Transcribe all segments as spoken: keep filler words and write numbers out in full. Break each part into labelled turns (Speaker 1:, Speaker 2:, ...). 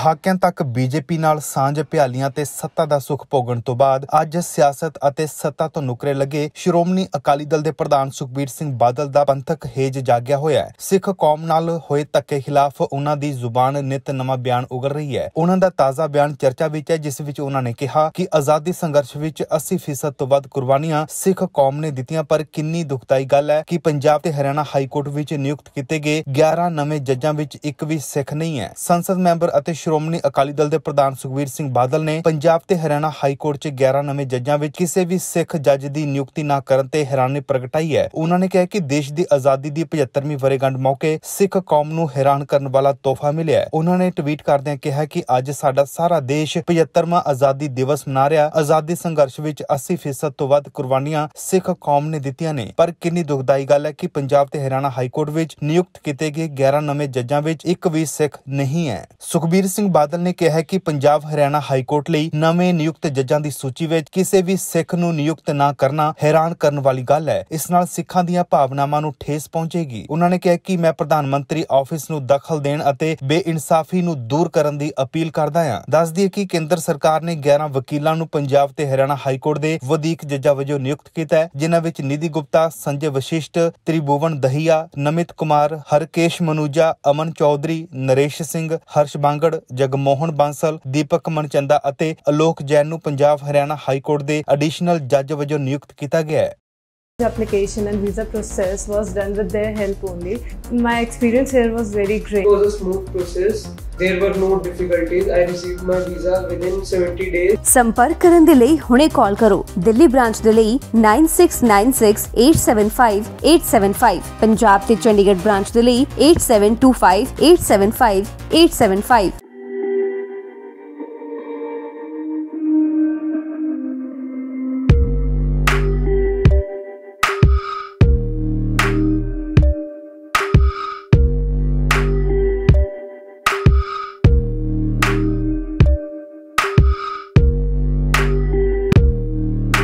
Speaker 1: ਦਹਾਕਿਆਂ ਤੱਕ ਬੀਜੇਪੀ ਨਾਲ ਸਾਂਝ ਭਿਆਲੀਆਂ ਤੇ ਸੱਤਾ ਦਾ ਸੁੱਖ ਭੋਗਣ ਤੋਂ ਬਾਅਦ ਅੱਜ ਸਿਆਸਤ ਅਤੇ ਸੱਤਾ ਤੋਂ ਨੁਕਰੇ ਲੱਗੇ ਸ਼੍ਰੋਮਣੀ ਅਕਾਲੀ ਦਲ ਦੇ ਪ੍ਰਧਾਨ ਸੁਖਬੀਰ ਸਿੰਘ ਬਾਦਲ ਦਾ ਪੰਥਕ ਹੇਜ ਜਾਗਿਆ ਹੋਇਆ ਹੈ। ਸਿੱਖ ਕੌਮ ਨਾਲ ਹੋਏ ਧੱਕੇ ਖਿਲਾਫ ਉਹਨਾਂ ਦੀ ਜ਼ੁਬਾਨ ਨਿਤ ਨਵਾਂ ਬਿਆਨ ਉਗਲ ਰਹੀ ਹੈ। ਉਹਨਾਂ ਦਾ ਤਾਜ਼ਾ ਬਿਆਨ ਚਰਚਾ ਵਿੱਚ ਹੈ, ਜਿਸ ਵਿੱਚ ਉਹਨਾਂ ਨੇ ਕਿਹਾ ਕਿ ਆਜ਼ਾਦੀ ਸੰਘਰਸ਼ ਵਿੱਚ अस्सी फीसद ਤੋਂ ਵੱਧ ਕੁਰਬਾਨੀਆਂ ਸਿੱਖ ਕੌਮ ਨੇ ਦਿੱਤੀਆਂ, ਪਰ ਕਿੰਨੀ ਦੁਖਦਾਈ ਗੱਲ ਹੈ ਕਿ ਪੰਜਾਬ ਤੇ ਹਰਿਆਣਾ ਹਾਈ ਕੋਰਟ ਵਿੱਚ ਨਿਯੁਕਤ ਕੀਤੇ ਗਏ ਗਿਆਰਾਂ ਨਵੇਂ ਜੱਜਾਂ ਵਿੱਚ ਇੱਕ ਵੀ ਸਿੱਖ ਨਹੀਂ ਹੈ। ਸੰਸਦ ਮੈਂਬਰ ਅਤੇ ਸ਼੍ਰੋਮਣੀ ਅਕਾਲੀ ਦਲ ਦੇ ਪ੍ਰਧਾਨ ਸੁਖਬੀਰ ਸਿੰਘ ਬਾਦਲ ਨੇ ਪੰਜਾਬ ਤੇ ਹਰਿਆਣਾ ਹਾਈ ਕੋਰਟ 'ਚ ਗਿਆਰਾਂ ਨਵੇਂ ਜੱਜਾਂ ਵਿੱਚ ਕਿਸੇ ਵੀ ਸਿੱਖ ਜੱਜ ਦੀ ਨਿਯੁਕਤੀ ਨਾ ਕਰਨ ਤੇ ਹੈਰਾਨੀ ਪ੍ਰਗਟਾਈ ਹੈ। ਉਹਨਾਂ ਨੇ ਕਿਹਾ ਕਿ ਦੇਸ਼ ਦੀ ਆਜ਼ਾਦੀ ਦੀ ਪਝੱਤਰਵੀਂ ਵਰ੍ਹੇਗੰਢ ਮੌਕੇ ਸਿੱਖ ਕੌਮ ਨੂੰ ਹੈਰਾਨ ਕਰਨ ਵਾਲਾ ਤੋਹਫਾ ਮਿਲਿਆ ਹੈ। ਉਹਨਾਂ ਨੇ ਟਵੀਟ ਕਰਦਿਆਂ ਕਿਹਾ ਕਿ ਅੱਜ ਸਾਡਾ ਸਾਰਾ ਦੇਸ਼ ਪਝੱਤਰਵਾਂ ਆਜ਼ਾਦੀ ਦਿਵਸ ਮਨਾ ਰਿਹਾ। ਆਜ਼ਾਦੀ ਸੰਘਰਸ਼ ਵਿੱਚ अस्सी फीसद ਤੋਂ ਵੱਧ ਕੁਰਬਾਨੀਆਂ ਸਿੱਖ ਕੌਮ ਨੇ ਦਿੱਤੀਆਂ ਨੇ, ਪਰ ਕਿੰਨੀ ਦੁਖਦਾਈ ਗੱਲ ਹੈ ਕਿ ਪੰਜਾਬ ਤੇ ਹਰਿਆਣਾ ਹਾਈ ਕੋਰਟ ਵਿੱਚ ਨਿਯੁਕਤ ਕੀਤੇ ਗਏ ਗਿਆਰਾਂ ਨਵੇਂ ਜੱਜਾਂ ਵਿੱਚ ਇੱਕ ਵੀ ਸਿੱਖ ਨਹੀਂ ਹੈ। ਸੁਖਬੀਰ ਸਿੰਘ ਬਾਦਲ ਨੇ ਕਿਹਾ ਕਿ ਪੰਜਾਬ ਹਰਿਆਣਾ ਹਾਈ ਕੋਰਟ ਲਈ ਨਵੇਂ ਨਿਯੁਕਤ ਜੱਜਾਂ ਦੀ ਸੂਚੀ ਵਿੱਚ ਕਿਸੇ ਵੀ ਸਿੱਖ ਨੂੰ ਨਿਯੁਕਤ ਨਾ ਕਰਨਾ ਹੈਰਾਨ ਕਰਨ ਵਾਲੀ ਗੱਲ ਹੈ। ਇਸ ਨਾਲ ਸਿੱਖਾਂ ਦੀਆਂ ਭਾਵਨਾਵਾਂ ਨੂੰ ਠੇਸ ਪਹੁੰਚੇਗੀ। ਉਹਨਾਂ ਨੇ ਕਿਹਾ ਕਿ ਮੈਂ ਪ੍ਰਧਾਨ ਮੰਤਰੀ ਆਫਿਸ ਨੂੰ ਦਖਲ ਦੇਣ ਅਤੇ ਬੇਇਨਸਾਫੀ ਨੂੰ ਦੂਰ ਕਰਨ ਦੀ ਅਪੀਲ ਕਰਦਾ ਹਾਂ। ਦੱਸ ਦਈਏ ਕਿ ਕੇਂਦਰ ਸਰਕਾਰ ਨੇ ਗਿਆਰਾਂ ਵਕੀਲਾਂ ਨੂੰ ਪੰਜਾਬ ਤੇ ਹਰਿਆਣਾ ਹਾਈ ਕੋਰਟ ਦੇ ਵਧੀਕ ਜੱਜਾਂ ਵਜੋਂ ਨਿਯੁਕਤ ਕੀਤਾ ਹੈ, ਜਿਨ੍ਹਾਂ ਵਿੱਚ ਨਿਧੀ ਗੁਪਤਾ, ਸੰਜੇ ਵਸ਼ਿਸ਼ਟ, ਤ੍ਰਿਭੁਵਨ ਦਹੀਆ, ਨਮਿਤ ਕੁਮਾਰ, ਹਰਕੇਸ਼ ਮਨੂਜਾ, ਅਮਨ ਚੌਧਰੀ, ਨਰੇਸ਼ ਸਿੰਘ, ਹਰਸ਼ ਬਾਂਗੜ, ਜਗਮੋਹਨ ਬਾਂਸਲ, ਦੀਪਕ ਮਨਚੰਦਾ ਅਤੇ ਅਲੋਕ ਜੈਨ ਨੂੰ ਪੰਜਾਬ ਹਰਿਆਣਾ ਹਾਈ ਕੋਰਟ ਦੇ ਐਡੀਸ਼ਨਲ ਜੱਜ ਵਜੋਂ ਨਿਯੁਕਤ ਕੀਤਾ ਗਿਆ ਹੈ।
Speaker 2: The application and visa process was done with their help only. My experience here was very great.
Speaker 3: It was a smooth process. There were no difficulties. I received my visa within seventy days.
Speaker 4: ਸੰਪਰਕ ਕਰਨ ਦੇ ਲਈ ਹੁਣੇ ਕਾਲ ਕਰੋ। Delhi branch ਦੇ ਲਈ nine six nine six eight seven five eight seven five, Punjab ਤੇ Chandigarh branch ਦੇ ਲਈ eight seven two five eight seven five eight seven five।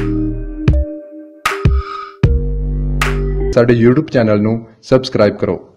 Speaker 5: ਸਾਡੇ YouTube ਚੈਨਲ ਨੂੰ ਸਬਸਕ੍ਰਾਈਬ ਕਰੋ।